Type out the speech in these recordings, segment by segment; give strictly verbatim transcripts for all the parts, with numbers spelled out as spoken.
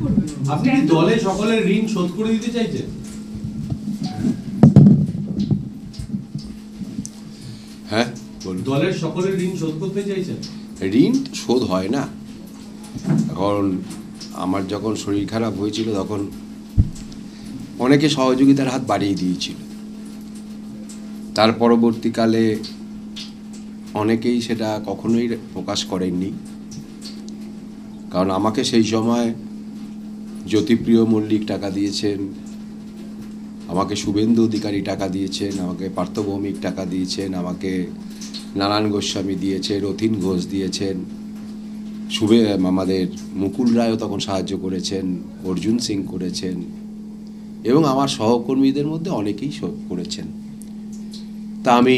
আপনি কি দলে সকলের ঋণ শোধ করে দিতে চাইছেন? হ্যাঁ, দলের সকলের ঋণ শোধ করতে চাইছেন? ঋণ শোধ হয় না। এখন আমার যখন শরীর খারাপ হয়েছিল তখন অনেকে সহযোগিতার হাত বাড়িয়ে দিয়েছিল। তার পরবর্তীকালে অনেকেই সেটা কখনোই প্রকাশ করেননি, কারণ আমাকে সেই সময় জ্যোতিপ্রিয় মল্লিক টাকা দিয়েছেন, আমাকে শুভেন্দু অধিকারী টাকা দিয়েছেন, আমাকে পার্থ ভৌমিক টাকা দিয়েছেন, আমাকে নারায়ণ গোস্বামী দিয়েছেন, রথীন ঘোষ দিয়েছেন, শুভে আমাদের মুকুল রায়ও তখন সাহায্য করেছেন, অর্জুন সিং করেছেন, এবং আমার সহকর্মীদের মধ্যে অনেকেই করেছেন। তা আমি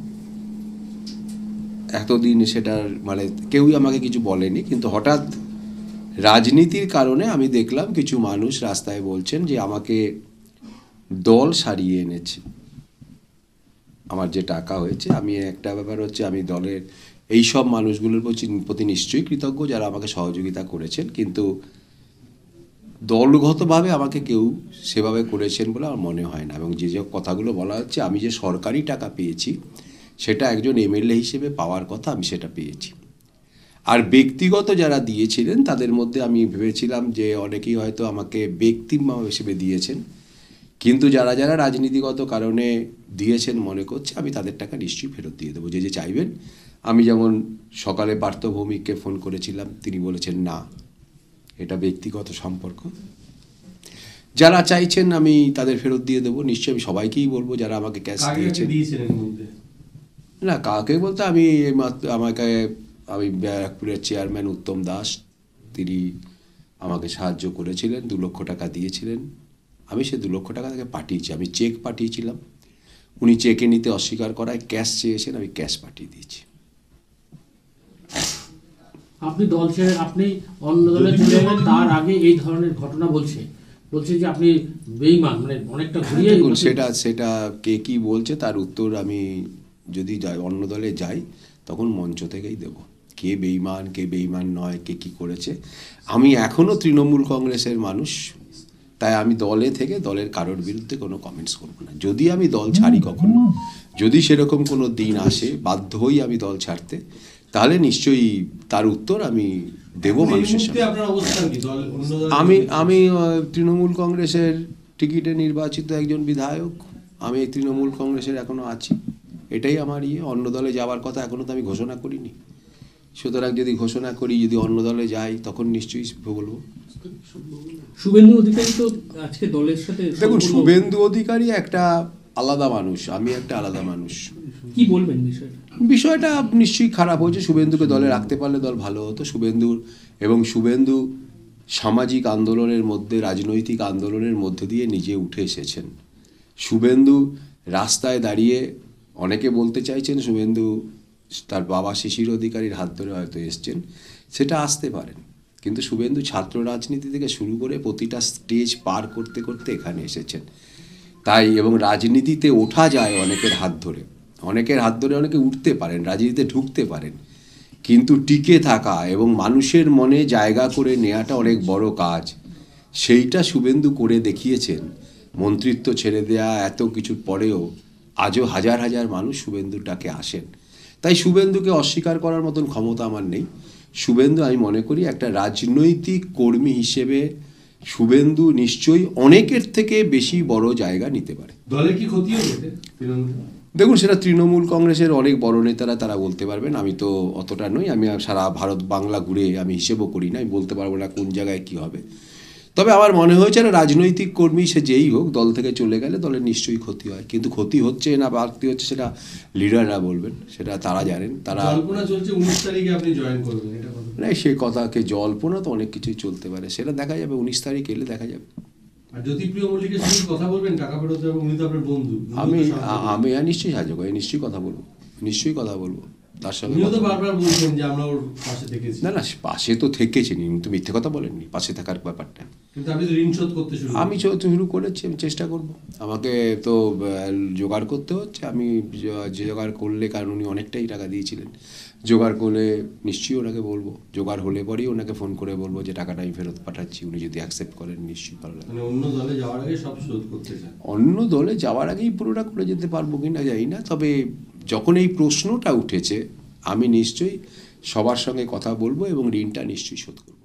এতদিন সেটার মানে কেউই আমাকে কিছু বলেনি, কিন্তু হঠাৎ রাজনীতির কারণে আমি দেখলাম কিছু মানুষ রাস্তায় বলছেন যে আমাকে দল সারিয়ে এনেছে, আমার যে টাকা হয়েছে। আমি একটা ব্যাপার হচ্ছে আমি দলের এই সব মানুষগুলোর প্রতি নিশ্চয়ই কৃতজ্ঞ যারা আমাকে সহযোগিতা করেছেন, কিন্তু দলগতভাবে আমাকে কেউ সেভাবে করেছেন বলে আমার মনে হয় না। এবং যে যে কথাগুলো বলা হচ্ছে, আমি যে সরকারি টাকা পেয়েছি সেটা একজন এমএলএ হিসেবে পাওয়ার কথা, আমি সেটা পেয়েছি। আর ব্যক্তিগত যারা দিয়েছিলেন তাদের মধ্যে আমি ভেবেছিলাম যে অনেকেই হয়তো আমাকে ব্যক্তি হিসেবে দিয়েছেন, কিন্তু যারা যারা রাজনীতিগত কারণে দিয়েছেন মনে করছে আমি তাদের টাকা নিশ্চয়ই ফেরত দিয়ে দেবো, যে যে চাইবেন। আমি যেমন সকালে পার্থ ভৌমিককে ফোন করেছিলাম, তিনি বলেছেন না, এটা ব্যক্তিগত সম্পর্ক, যারা চাইছেন আমি তাদের ফেরত দিয়ে দেবো। নিশ্চয়ই আমি সবাইকেই বলবো যারা আমাকে ক্যাশ দিয়েছেন। না, কাকে বলতে আমি আমাকে আমি ব্যারাকপুরের চেয়ারম্যান উত্তম দাস, তিনি আমাকে সাহায্য করেছিলেন, দু লক্ষ টাকা দিয়েছিলেন। আমি সে দু লক্ষ টাকা তাকে পাঠিয়েছি, আমি চেক পাঠিয়েছিলাম, উনি চেকে নিতে অস্বীকার করায় ক্যাশ চেয়েছেন, আমি ক্যাশ পাঠিয়ে দিয়েছি। আপনি দল ছেড়ে আপনি অন্য দলে চলে গেলেন, তার আগে এই ধরনের ঘটনা বলছে বলছে যে আপনি বেঈমান, মানে অনেকটা ঘুরিয়ে। দেখুন, সেটা সেটা কে কি বলছে তার উত্তর আমি যদি যাই অন্য দলে যাই তখন মঞ্চ থেকেই দেব। কে বেঈমান কে বেঈমান নয়, কে কি করেছে। আমি এখনও তৃণমূল কংগ্রেসের মানুষ, তাই আমি দলে থেকে দলের কারোর বিরুদ্ধে কোনো কমেন্টস করব না। যদি আমি দল ছাড়ি কখনো, যদি সেরকম কোনো দিন আসে বাধ্য হই আমি দল ছাড়তে, তাহলে নিশ্চয়ই তার উত্তর আমি দেব মানুষের সামনে। আমি আমি তৃণমূল কংগ্রেসের টিকিটে নির্বাচিত একজন বিধায়ক, আমি তৃণমূল কংগ্রেসের এখনো আছি, এটাই আমার ইয়ে। অন্য দলে যাওয়ার কথা এখনো তো আমি ঘোষণা করিনি, সুতরাং যদি ঘোষণা করি যদি অন্য দলে যাই তখন নিশ্চয়ই বলবো। শুভেন্দু অধিকারী তো আজকে দলের সাথে, দেখুন শুভেন্দু অধিকারী একটা আলাদা মানুষ, আমি একটা আলাদা মানুষ। কি বলবেন বিষয়টা? বিষয়টা নিশ্চয়ই খারাপ হয়েছে। শুভেন্দুকে দলে রাখতে পারলে দল ভালো হতো। শুভেন্দুর এবং শুভেন্দু সামাজিক আন্দোলনের মধ্যে, রাজনৈতিক আন্দোলনের মধ্যে দিয়ে নিজে উঠে এসেছেন। শুভেন্দু রাস্তায় দাঁড়িয়ে অনেকে বলতে চাইছেন শুভেন্দু তার বাবা শিশির অধিকারীর হাত ধরে হয়তো এসছেন, সেটা আসতে পারেন, কিন্তু শুভেন্দু ছাত্র রাজনীতি থেকে শুরু করে প্রতিটা স্টেজ পার করতে করতে এখানে এসেছেন। তাই এবং রাজনীতিতে ওঠা যায় অনেকের হাত ধরে, অনেকের হাত ধরে অনেকে উঠতে পারেন, রাজনীতিতে ঢুকতে পারেন, কিন্তু টিকে থাকা এবং মানুষের মনে জায়গা করে নেওয়াটা অনেক বড় কাজ। সেইটা শুভেন্দু করে দেখিয়েছেন। মন্ত্রিত্ব ছেড়ে দেয়া এত কিছুর পরেও আজও হাজার হাজার মানুষ শুভেন্দুর ডাকে আসেন। তাই শুভেন্দুকে অস্বীকার করার মতন ক্ষমতা আমার নেই। শুভেন্দু আমি মনে করি একটা রাজনৈতিক কর্মী হিসেবে শুভেন্দু নিশ্চয়ই অনেকের থেকে বেশি বড় জায়গা নিতে পারে। দলের কি ক্ষতি হবে? দেখুন, সেটা তৃণমূল কংগ্রেসের অনেক বড় নেতারা তারা বলতে পারবেন, আমি তো অতটা নই। আমি সারা ভারত বাংলা ঘুরে আমি হিসেবও করি না, আমি বলতে পারবো না কোন জায়গায় কি হবে। তবে আমার মনে হয়েছে না রাজনৈতিক কর্মী সে যেই হোক দল থেকে চলে গেলে দলের নিশ্চয়ই ক্ষতি হয়, কিন্তু ক্ষতি হচ্ছে না বাড়তি হচ্ছে সেটা লিডাররা বলবেন, সেটা তারা জানেন। তারা চলছে উনিশ তারিখে আপনি জয়েন করবেন, এটা না সে কথাকে জল্পনা তো অনেক কিছুই চলতে পারে, সেটা দেখা যাবে উনিশ তারিখ এলে দেখা যাবে। আর জ্যোতিপ্রিয় মল্লিকের সঙ্গে কথা বলবেন টাকা ফেরত দেবেন, উনি তো আপনার বন্ধু। আমি আমি নিশ্চয়ই সাহায্য করি, নিশ্চয়ই কথা বলবো, নিশ্চয়ই কথা বলবো তার সঙ্গে। বারবার বলছেন যে আমরা ওর পাশে থেকেছি। না না, পাশে তো থেকেছি, তো মিথ্যে কথা বলেননি, পাশে থাকার ব্যাপারটা। কিন্তু আপনি তো ঋণ শোধ করতে শুরু আমি শুরু করেছি, আমি চেষ্টা করব। আমাকে তো জোগাড় করতে হচ্ছে, আমি যে জোগাড় করলে, কারণ উনি অনেকটাই টাকা দিয়েছিলেন, জোগাড় করলে নিশ্চয়ই ওনাকে বলবো, জোগাড় হলে পরেই ওনাকে ফোন করে বলবো যে টাকাটা আমি ফেরত পাঠাচ্ছি, উনি যদি অ্যাকসেপ্ট করেন নিশ্চয়ই ভালো লাগবে। মানে অন্য দলে যাওয়ার আগে সব শোধ করতে চান? অন্য দলে যাওয়ার আগেই পুরোটা করে যেতে পারবো কি না জানি না, তবে যখন এই প্রশ্নটা উঠেছে আমি নিশ্চয়ই সবার সঙ্গে কথা বলবো এবং ঋণটা নিশ্চয়ই শোধ করবো।